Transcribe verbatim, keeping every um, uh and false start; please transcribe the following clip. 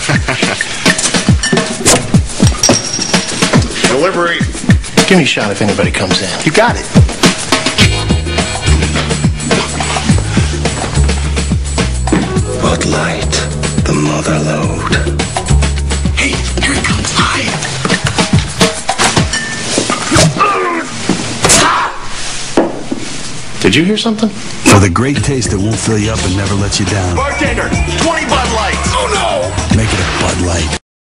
Delivery. Give me a shot if anybody comes in. You got it. Bud Light, the mother load. Hey, here it comes. Hi. Did you hear something? For the great taste that won't fill you up and never let you down. Bartender, twenty Bud Lights. Oh, no. Make it a Bud Light.